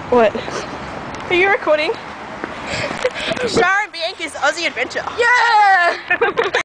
What? Are you recording? Shara and Bianca's Aussie adventure. Yeah!